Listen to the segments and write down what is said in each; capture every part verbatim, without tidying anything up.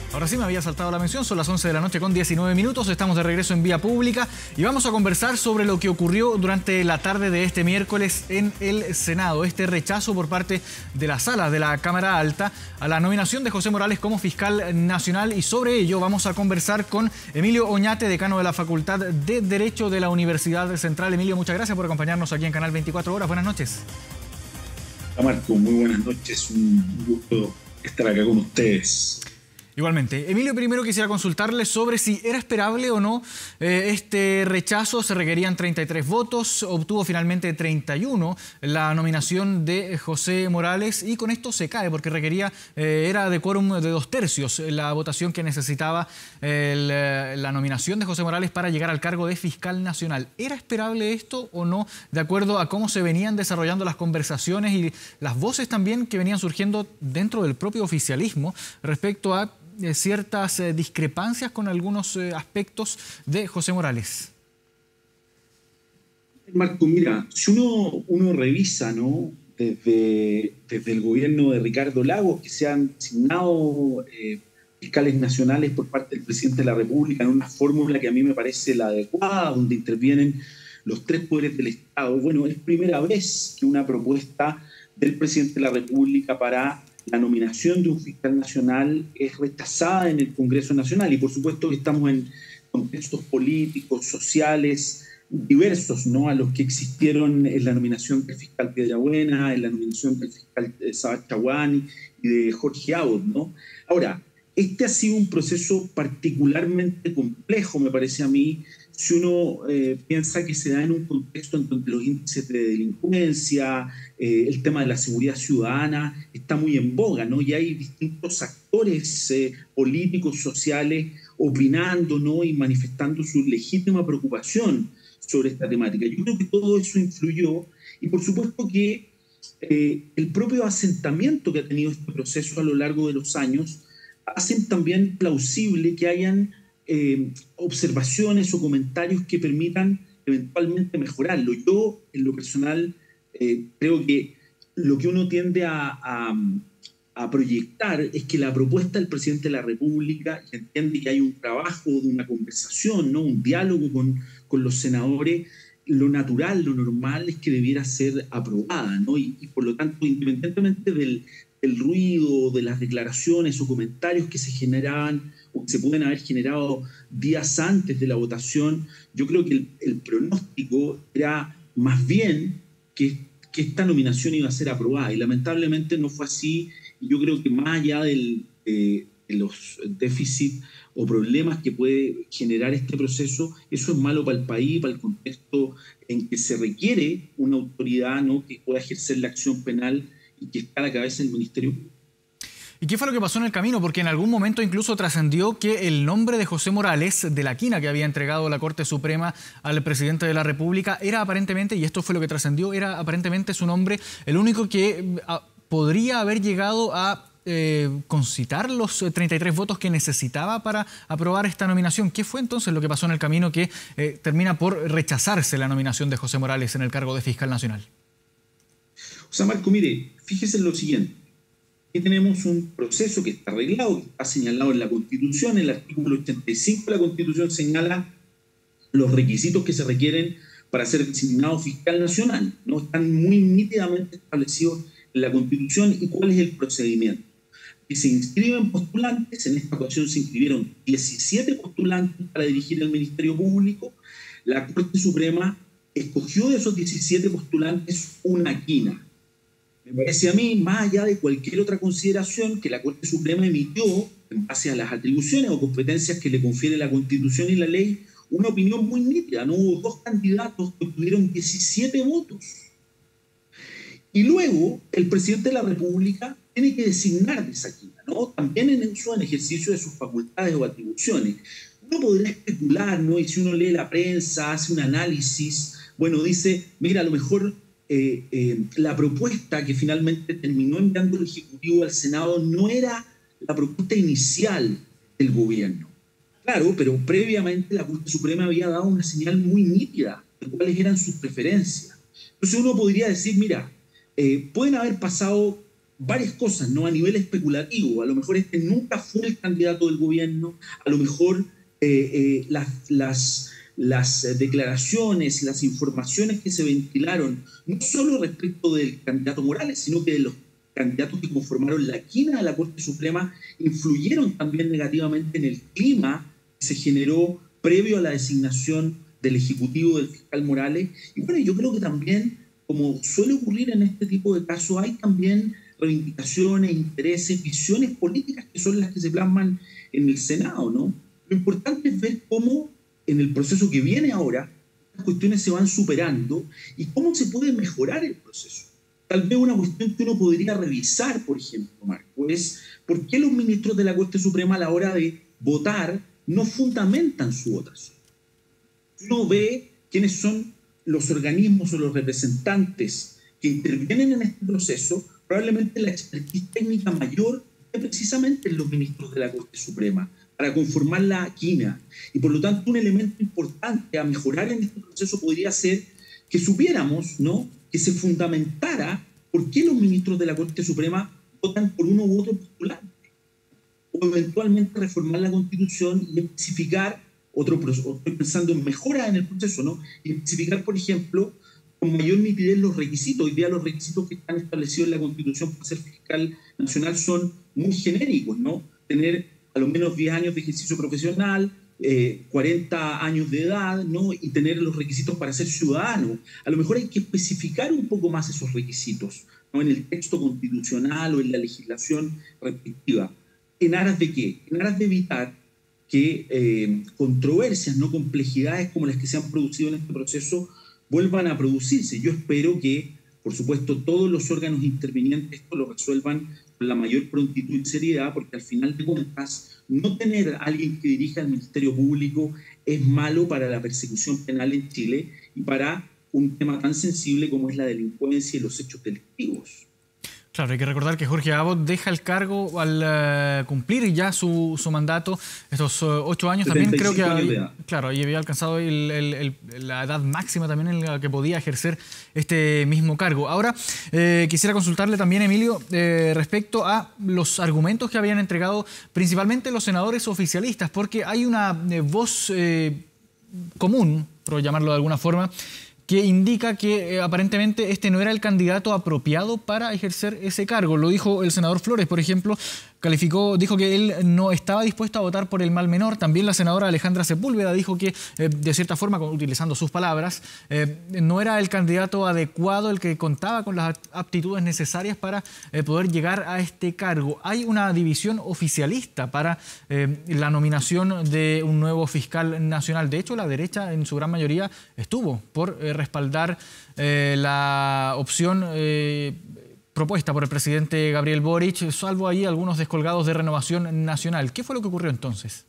Ahora sí me había saltado la mención, son las once de la noche con diecinueve minutos, estamos de regreso en Vía Pública y vamos a conversar sobre lo que ocurrió durante la tarde de este miércoles en el Senado. Este rechazo por parte de la sala de la Cámara Alta a la nominación de José Morales como fiscal nacional, y sobre ello vamos a conversar con Emilio Oñate, decano de la Facultad de Derecho de la Universidad Central. Emilio, muchas gracias por acompañarnos aquí en Canal veinticuatro Horas. Buenas noches. Hola Marco, muy buenas noches, un gusto estar acá con ustedes. Igualmente. Emilio, primero quisiera consultarle sobre si era esperable o no eh, este rechazo. Se requerían treinta y tres votos, obtuvo finalmente treinta y uno la nominación de José Morales, y con esto se cae porque requería, eh, era de quórum de dos tercios la votación que necesitaba el, la nominación de José Morales para llegar al cargo de fiscal nacional. ¿Era esperable esto o no, de acuerdo a cómo se venían desarrollando las conversaciones y las voces también que venían surgiendo dentro del propio oficialismo respecto a ciertas eh, discrepancias con algunos eh, aspectos de José Morales? Marco, mira, si uno, uno revisa, ¿no? Desde, desde el gobierno de Ricardo Lagos, que se han asignado eh, fiscales nacionales por parte del presidente de la República en una fórmula que a mí me parece la adecuada, donde intervienen los tres poderes del Estado. Bueno, es primera vez que una propuesta del presidente de la República para la nominación de un fiscal nacional es rechazada en el Congreso Nacional, y por supuesto que estamos en contextos políticos, sociales diversos, ¿no?, a los que existieron en la nominación del fiscal Piedrabuena, en la nominación del fiscal Sabat Chaguán y de Jorge Abot, ¿no? Ahora, este ha sido un proceso particularmente complejo, me parece a mí, si uno eh, piensa que se da en un contexto en donde los índices de delincuencia, eh, el tema de la seguridad ciudadana está muy en boga, ¿no? Y hay distintos actores eh, políticos, sociales, opinando, ¿no?, y manifestando su legítima preocupación sobre esta temática. Yo creo que todo eso influyó, y por supuesto que eh, el propio asentamiento que ha tenido este proceso a lo largo de los años hacen también plausible que hayan Eh, observaciones o comentarios que permitan eventualmente mejorarlo. Yo, en lo personal, eh, creo que lo que uno tiende a, a, a proyectar es que la propuesta del presidente de la República, que entiende que hay un trabajo, de una conversación, ¿no?, un diálogo con, con los senadores, lo natural, lo normal es que debiera ser aprobada, ¿no? Y, y por lo tanto, independientemente del, del ruido, de las declaraciones o comentarios que se generaban o que se pueden haber generado días antes de la votación, yo creo que el, el pronóstico era más bien que, que esta nominación iba a ser aprobada, y lamentablemente no fue así. Y yo creo que más allá del, eh, de los déficits o problemas que puede generar este proceso, eso es malo para el país, para el contexto en que se requiere una autoridad, ¿no?, que pueda ejercer la acción penal y que está a la cabeza del Ministerio Público. ¿Y qué fue lo que pasó en el camino? Porque en algún momento incluso trascendió que el nombre de José Morales, de la quina que había entregado la Corte Suprema al presidente de la República, era aparentemente, y esto fue lo que trascendió, era aparentemente su nombre el único que a, podría haber llegado a eh, concitar los treinta y tres votos que necesitaba para aprobar esta nominación. ¿Qué fue entonces lo que pasó en el camino que eh, termina por rechazarse la nominación de José Morales en el cargo de fiscal nacional? O sea, Marco, mire, fíjese en lo siguiente. Aquí tenemos un proceso que está arreglado, que está señalado en la Constitución. El artículo ochenta y cinco de la Constitución señala los requisitos que se requieren para ser designado fiscal nacional, ¿no? Están muy nítidamente establecidos en la Constitución. ¿Y cuál es el procedimiento? Que se inscriben postulantes. En esta ocasión se inscribieron diecisiete postulantes para dirigir el Ministerio Público. La Corte Suprema escogió de esos diecisiete postulantes una quina. Me parece a mí, más allá de cualquier otra consideración, que la Corte Suprema emitió, en base a las atribuciones o competencias que le confiere la Constitución y la ley, una opinión muy nítida. No hubo dos candidatos que obtuvieron diecisiete votos. Y luego, el presidente de la República tiene que designar de esa quina, ¿no?, también en uso en ejercicio de sus facultades o atribuciones. Uno podría especular, ¿no?, y si uno lee la prensa, hace un análisis, bueno, dice, mira, a lo mejor Eh, eh, la propuesta que finalmente terminó enviando el Ejecutivo al Senado no era la propuesta inicial del gobierno. Claro, pero previamente la Corte Suprema había dado una señal muy nítida de cuáles eran sus preferencias. Entonces uno podría decir, mira, eh, pueden haber pasado varias cosas, ¿no? A nivel especulativo. A lo mejor este nunca fue el candidato del gobierno, a lo mejor eh, eh, las, las, las declaraciones, las informaciones que se ventilaron, no solo respecto del candidato Morales, sino que de los candidatos que conformaron la quina de la Corte Suprema, influyeron también negativamente en el clima que se generó previo a la designación del Ejecutivo del fiscal Morales. Y bueno, yo creo que también, como suele ocurrir en este tipo de casos, hay también reivindicaciones, intereses, visiones políticas que son las que se plasman en el Senado, ¿no? Lo importante es ver cómo en el proceso que viene ahora las cuestiones se van superando y cómo se puede mejorar el proceso. Tal vez una cuestión que uno podría revisar, por ejemplo, Marco, es por qué los ministros de la Corte Suprema a la hora de votar no fundamentan su votación. Uno ve quiénes son los organismos o los representantes que intervienen en este proceso. Probablemente la expertise técnica mayor es precisamente en los ministros de la Corte Suprema para conformar la quina. Y por lo tanto un elemento importante a mejorar en este proceso podría ser que supiéramos, ¿no?, que se fundamentara por qué los ministros de la Corte Suprema votan por uno u otro postulante. O eventualmente reformar la Constitución y especificar otro proceso. Estoy pensando en mejoras en el proceso, ¿no? Y especificar, por ejemplo, con mayor nitidez los requisitos. Hoy día los requisitos que están establecidos en la Constitución para ser fiscal nacional son muy genéricos, ¿no? Tener a lo menos diez años de ejercicio profesional, eh, cuarenta años de edad, ¿no? Y tener los requisitos para ser ciudadano. A lo mejor hay que especificar un poco más esos requisitos, ¿no?, en el texto constitucional o en la legislación respectiva. ¿En aras de qué? En aras de evitar que eh, controversias, no complejidades como las que se han producido en este proceso vuelvan a producirse. Yo espero que, por supuesto, todos los órganos intervinientes esto lo resuelvan con la mayor prontitud y seriedad, porque al final de cuentas, no tener a alguien que dirija el Ministerio Público es malo para la persecución penal en Chile y para un tema tan sensible como es la delincuencia y los hechos delictivos. Claro, hay que recordar que Jorge Abot deja el cargo al uh, cumplir ya su, su mandato, estos uh, ocho años. También creo que había, claro, había alcanzado el, el, el, la edad máxima también en la que podía ejercer este mismo cargo. Ahora, eh, quisiera consultarle también, Emilio, eh, respecto a los argumentos que habían entregado principalmente los senadores oficialistas, porque hay una eh, voz eh, común, por llamarlo de alguna forma, que indica que eh, aparentemente este no era el candidato apropiado para ejercer ese cargo. Lo dijo el senador Flores, por ejemplo, calificó, dijo que él no estaba dispuesto a votar por el mal menor. También la senadora Alejandra Sepúlveda dijo que, eh, de cierta forma, utilizando sus palabras, eh, no era el candidato adecuado, el que contaba con las aptitudes necesarias para eh, poder llegar a este cargo. Hay una división oficialista para eh, la nominación de un nuevo fiscal nacional. De hecho, la derecha, en su gran mayoría, estuvo por eh, respaldar eh, la opción eh, propuesta por el presidente Gabriel Boric, salvo ahí algunos descolgados de Renovación Nacional. ¿Qué fue lo que ocurrió entonces?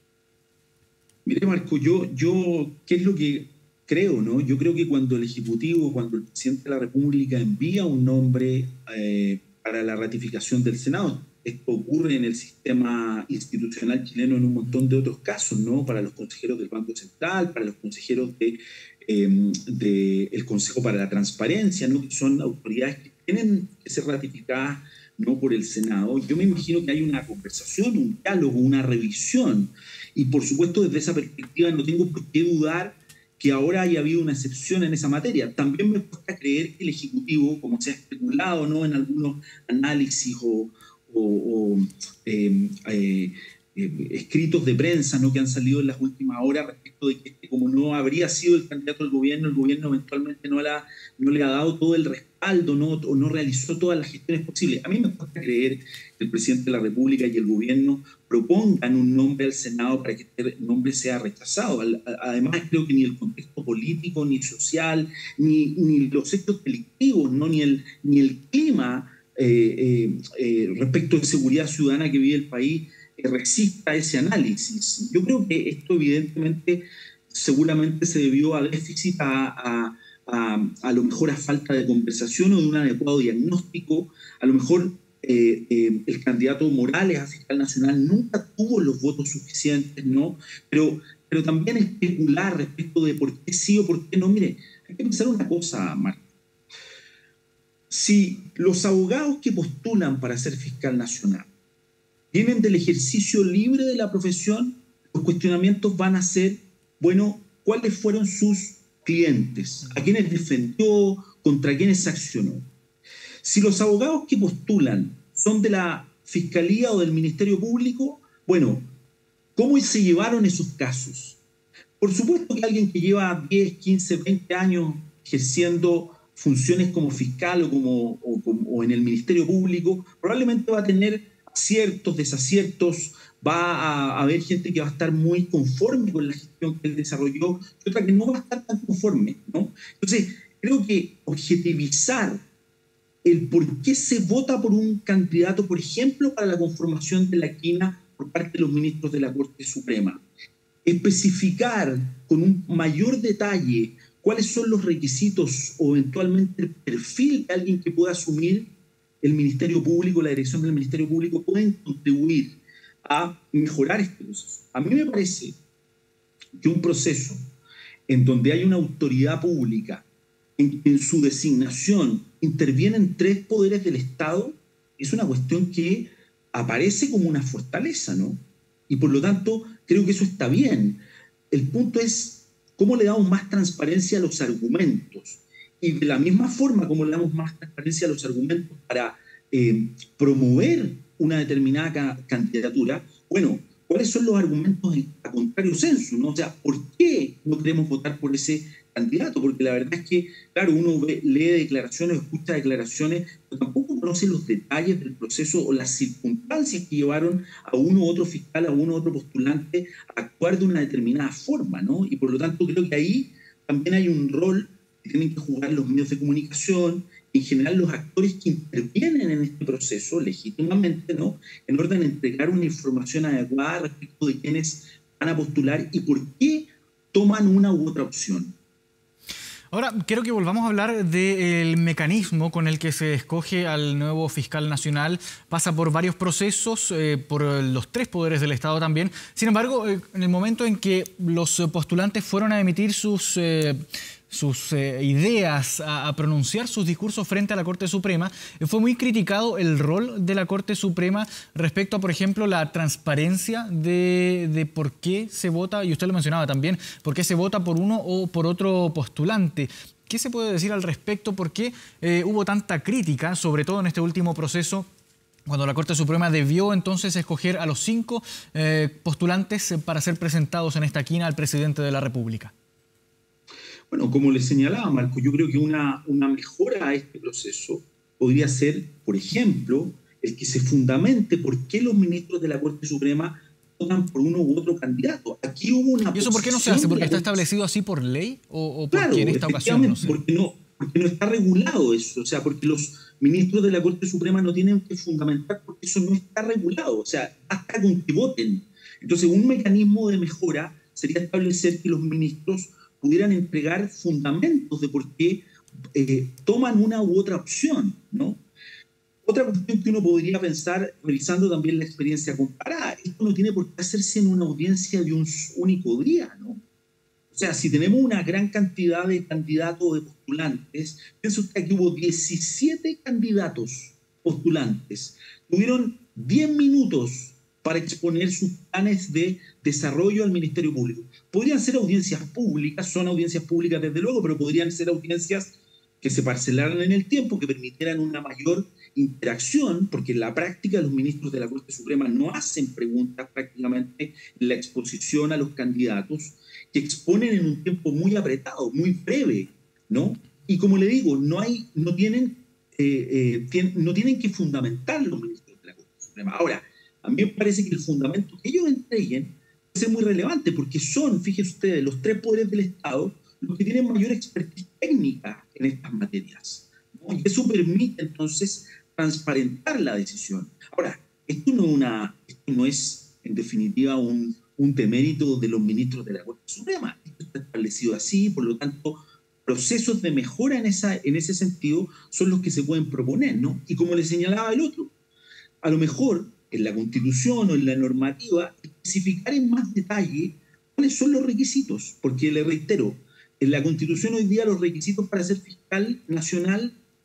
Mire, Marco, yo, yo ¿qué es lo que creo, no? Yo creo que cuando el Ejecutivo, cuando el presidente de la República envía un nombre eh, para la ratificación del Senado, esto ocurre en el sistema institucional chileno en un montón de otros casos, ¿no? Para los consejeros del Banco Central, para los consejeros de, eh, de el Consejo para la Transparencia, ¿no?, que son autoridades que tienen que ser ratificadas, ¿no?, por el Senado. Yo me imagino que hay una conversación, un diálogo, una revisión. Y por supuesto, desde esa perspectiva no tengo por qué dudar que ahora haya habido una excepción en esa materia. También me cuesta creer que el Ejecutivo, como se ha especulado, ¿no?, en algunos análisis o, o, o eh, eh, eh, escritos de prensa, ¿no?, que han salido en las últimas horas respecto de que como no habría sido el candidato del gobierno, el gobierno eventualmente no, la, no le ha dado todo el respaldo, ¿no?, o no realizó todas las gestiones posibles. A mí me cuesta creer que el presidente de la República y el gobierno propongan un nombre al Senado para que este nombre sea rechazado. Además, creo que ni el contexto político, ni social, ni, ni los hechos delictivos, ¿no?, ni, el, ni el clima eh, eh, eh, respecto de seguridad ciudadana que vive el país eh, resista ese análisis. Yo creo que esto evidentemente seguramente se debió a déficit, a, a, a, a lo mejor a falta de conversación o de un adecuado diagnóstico. A lo mejor eh, eh, el candidato Morales a fiscal nacional nunca tuvo los votos suficientes, ¿no? Pero, pero también especular respecto de por qué sí o por qué no. Mire, hay que pensar una cosa, Marco. si los abogados que postulan para ser fiscal nacional vienen del ejercicio libre de la profesión, los cuestionamientos van a ser, bueno, ¿cuáles fueron sus clientes? ¿A quiénes defendió? ¿Contra quiénes se accionó? Si los abogados que postulan son de la Fiscalía o del Ministerio Público, bueno, ¿cómo se llevaron esos casos? Por supuesto que alguien que lleva diez, quince, veinte años ejerciendo funciones como fiscal o, como, o, como, o en el Ministerio Público, probablemente va a tener aciertos, desaciertos, va a, a haber gente que va a estar muy conforme con la gestión que él desarrolló y otra que no va a estar tan conforme, ¿no? Entonces, creo que objetivizar el por qué se vota por un candidato, por ejemplo, para la conformación de la quina por parte de los ministros de la Corte Suprema, especificar con un mayor detalle cuáles son los requisitos o eventualmente el perfil de alguien que pueda asumir el Ministerio Público, la dirección del Ministerio Público, pueden contribuir a mejorar este proceso. A mí me parece que un proceso en donde hay una autoridad pública en, en su designación intervienen tres poderes del Estado es una cuestión que aparece como una fortaleza, ¿no? Y por lo tanto creo que eso está bien. El punto es cómo le damos más transparencia a los argumentos y de la misma forma como le damos más transparencia a los argumentos para eh, promover una determinada ca candidatura, bueno, ¿cuáles son los argumentos a contrario sensu, ¿no? O sea, ¿por qué no queremos votar por ese candidato? Porque la verdad es que, claro, uno ve, lee declaraciones, escucha declaraciones, pero tampoco conoce los detalles del proceso o las circunstancias que llevaron a uno u otro fiscal, a uno u otro postulante a actuar de una determinada forma, ¿no? Y por lo tanto creo que ahí también hay un rol que tienen que jugar los medios de comunicación, en general los actores que intervienen en este proceso legítimamente, ¿no? En orden a entregar una información adecuada respecto de quiénes van a postular y por qué toman una u otra opción. Ahora, quiero que volvamos a hablar del mecanismo con el que se escoge al nuevo fiscal nacional. Pasa por varios procesos, eh, por los tres poderes del Estado también. Sin embargo, eh, en el momento en que los postulantes fueron a emitir sus... Eh, sus eh, ideas, a, a pronunciar sus discursos frente a la Corte Suprema, eh, fue muy criticado el rol de la Corte Suprema respecto a, por ejemplo, la transparencia de, de por qué se vota, y usted lo mencionaba también, por qué se vota por uno o por otro postulante. ¿Qué se puede decir al respecto? ¿Por qué eh, hubo tanta crítica, sobre todo en este último proceso, cuando la Corte Suprema debió entonces escoger a los cinco eh, postulantes para ser presentados en esta quina al presidente de la República? Bueno, como les señalaba, Marco, yo creo que una, una mejora a este proceso podría ser, por ejemplo, el que se fundamente por qué los ministros de la Corte Suprema votan por uno u otro candidato. Aquí hubo una... ¿Y eso por qué no se hace? ¿Porque está establecido así por ley? ¿O, o porque claro, en esta ocasión no sé? porque no, porque no está regulado eso. O sea, porque los ministros de la Corte Suprema no tienen que fundamentar porque eso no está regulado. O sea, hasta con que voten. Entonces, un mecanismo de mejora sería establecer que los ministros pudieran entregar fundamentos de por qué eh, toman una u otra opción, ¿no? Otra cuestión que uno podría pensar, revisando también la experiencia comparada, esto no tiene por qué hacerse en una audiencia de un único día, ¿no? O sea, si tenemos una gran cantidad de candidatos o de postulantes, piensa usted que hubo diecisiete candidatos postulantes, tuvieron diez minutos para exponer sus planes de desarrollo al Ministerio Público. Podrían ser audiencias públicas, son audiencias públicas desde luego, pero podrían ser audiencias que se parcelaran en el tiempo, que permitieran una mayor interacción, porque en la práctica los ministros de la Corte Suprema no hacen preguntas prácticamente en la exposición a los candidatos, que exponen en un tiempo muy apretado, muy breve, ¿no? Y como le digo, no, hay, no, tienen, eh, eh, tien, no tienen que fundamentar los ministros de la Corte Suprema. Ahora, a mí me parece que el fundamento que ellos entreguen es muy relevante porque son, fíjense ustedes, los tres poderes del Estado los que tienen mayor expertise técnica en estas materias, ¿no? Y eso permite entonces transparentar la decisión. Ahora, esto no, una, esto no es en definitiva un, un demérito de los ministros de la Corte Suprema. Esto está establecido así, por lo tanto, procesos de mejora en, esa, en ese sentido son los que se pueden proponer, ¿no? Y como le señalaba el otro, a lo mejor en la Constitución o en la normativa, especificar en más detalle cuáles son los requisitos, porque le reitero, en la Constitución hoy día los requisitos para ser fiscal nacional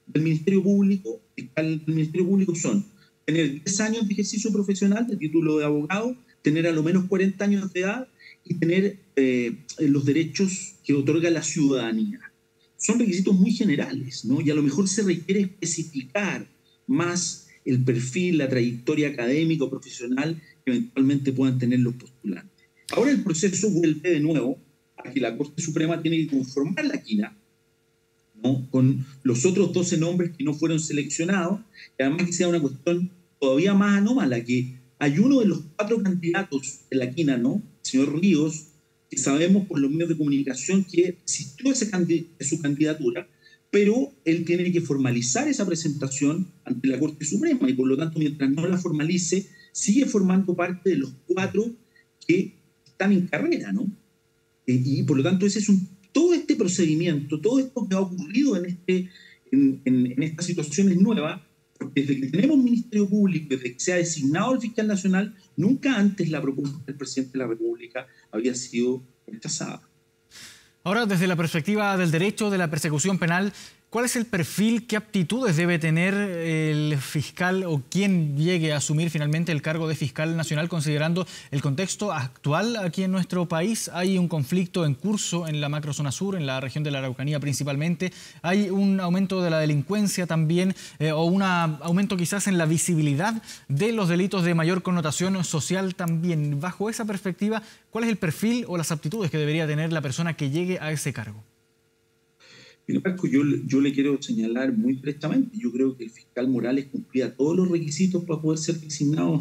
del Ministerio Público, fiscal del Ministerio Público son tener diez años de ejercicio profesional, de título de abogado, tener a lo menos cuarenta años de edad y tener eh, los derechos que otorga la ciudadanía. Son requisitos muy generales, ¿no? Y a lo mejor se requiere especificar más el perfil, la trayectoria académica o profesional que eventualmente puedan tener los postulantes. Ahora el proceso vuelve de nuevo a que la Corte Suprema tiene que conformar la quina, ¿no?, con los otros doce nombres que no fueron seleccionados, y además que sea una cuestión todavía más anómala, que hay uno de los cuatro candidatos de la quina, ¿no?, el señor Ríos, que sabemos por los medios de comunicación que existió ese candid- su candidatura, pero él tiene que formalizar esa presentación ante la Corte Suprema y por lo tanto mientras no la formalice, sigue formando parte de los cuatro que están en carrera, ¿no? Eh, y por lo tanto ese es un, todo este procedimiento, todo esto que ha ocurrido en, este, en, en, en esta situación es nueva, porque desde que tenemos Ministerio Público, desde que se ha designado el fiscal nacional, nunca antes la propuesta del presidente de la República había sido rechazada. Ahora, desde la perspectiva del derecho, de la persecución penal, ¿cuál es el perfil, qué aptitudes debe tener el fiscal o quien llegue a asumir finalmente el cargo de fiscal nacional, considerando el contexto actual aquí en nuestro país? Hay un conflicto en curso en la macrozona sur, en la región de la Araucanía principalmente. Hay un aumento de la delincuencia también, eh, o un aumento quizás en la visibilidad de los delitos de mayor connotación social también. Bajo esa perspectiva, ¿cuál es el perfil o las aptitudes que debería tener la persona que llegue a ese cargo? Mira, Marco, yo, yo le quiero señalar muy directamente, yo creo que el fiscal Morales cumplía todos los requisitos para poder ser designado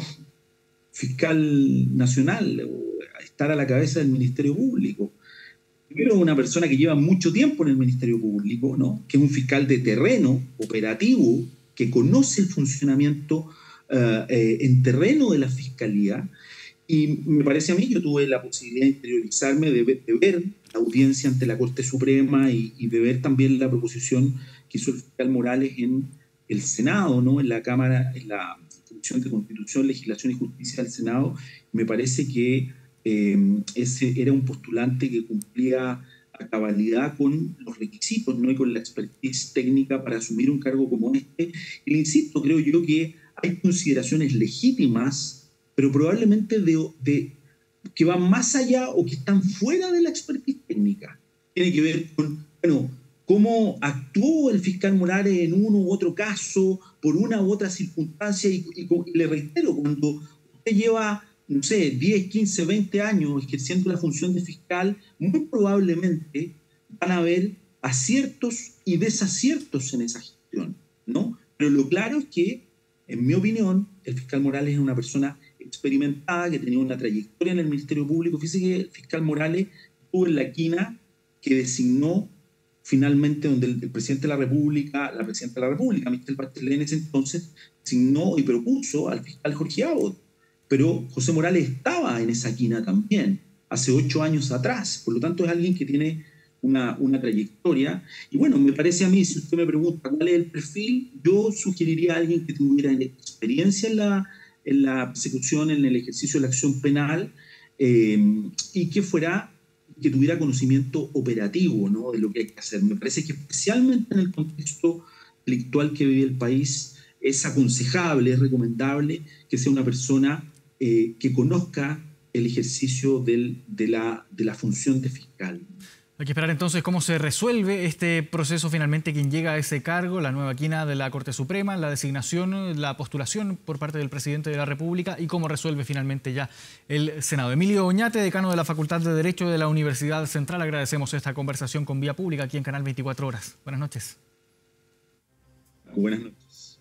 fiscal nacional o estar a la cabeza del Ministerio Público. Primero, una persona que lleva mucho tiempo en el Ministerio Público, ¿no?, que es un fiscal de terreno, operativo, que conoce el funcionamiento uh, eh, en terreno de la Fiscalía. Y me parece a mí, yo tuve la posibilidad de interiorizarme, de ver, de ver la audiencia ante la Corte Suprema y, y de ver también la proposición que hizo el fiscal Morales en el Senado, ¿no?, en la Cámara, en la Comisión de Constitución, Legislación y Justicia del Senado. Me parece que eh, ese era un postulante que cumplía a cabalidad con los requisitos, ¿no?, y con la expertise técnica para asumir un cargo como este. Y le insisto, creo yo que hay consideraciones legítimas, pero probablemente de, de, que van más allá o que están fuera de la expertise técnica. Tiene que ver con, bueno, cómo actuó el fiscal Morales en uno u otro caso, por una u otra circunstancia, y, y, y le reitero, cuando usted lleva, no sé, diez, quince, veinte años ejerciendo la función de fiscal, muy probablemente van a haber aciertos y desaciertos en esa gestión, ¿no? Pero lo claro es que, en mi opinión, el fiscal Morales es una persona experimentada, que tenía una trayectoria en el Ministerio Público. Fíjese que el fiscal Morales estuvo en la quina que designó finalmente, donde el, el presidente de la República, la presidenta de la República, Michelle Bachelet, en ese entonces, designó y propuso al fiscal Jorge Abbott. Pero José Morales estaba en esa quina también, hace ocho años atrás. Por lo tanto, es alguien que tiene una, una trayectoria. Y bueno, me parece a mí, si usted me pregunta cuál es el perfil, yo sugeriría a alguien que tuviera experiencia en la en la persecución, en el ejercicio de la acción penal, eh, y que fuera, que tuviera conocimiento operativo, ¿no?, de lo que hay que hacer. Me parece que especialmente en el contexto delictual que vive el país, es aconsejable, es recomendable que sea una persona eh, que conozca el ejercicio del, de, la, de la función de fiscal. Hay que esperar entonces cómo se resuelve este proceso finalmente, quien llega a ese cargo, la nueva quina de la Corte Suprema, la designación, la postulación por parte del presidente de la República y cómo resuelve finalmente ya el Senado. Emilio Oñate, decano de la Facultad de Derecho de la Universidad Central, agradecemos esta conversación con Vía Pública aquí en Canal veinticuatro Horas. Buenas noches. Buenas noches.